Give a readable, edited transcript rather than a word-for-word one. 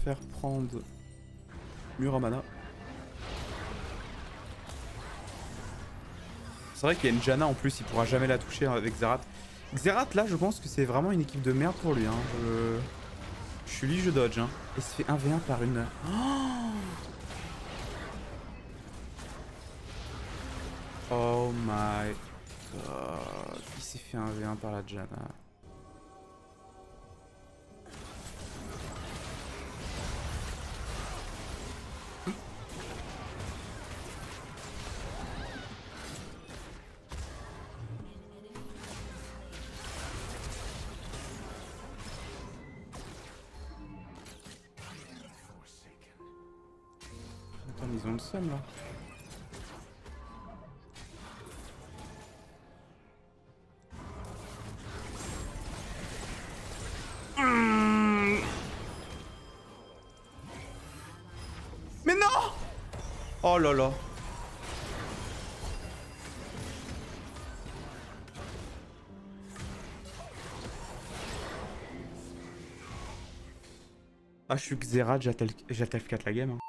faire prendre Muramana. C'est vrai qu'il y a une Janna en plus, il pourra jamais la toucher avec Xerath. Xerath là je pense que c'est vraiment une équipe de merde pour lui. Hein. Je suis lui, je dodge. Hein. Et il se fait 1v1 par une... Oh my god. Il s'est fait 1v1 par la Janna. Attends, ils ont le seum là. Mais non! Oh là là. Ah, je suis Xerath, j'attaque 4 la game. Hein.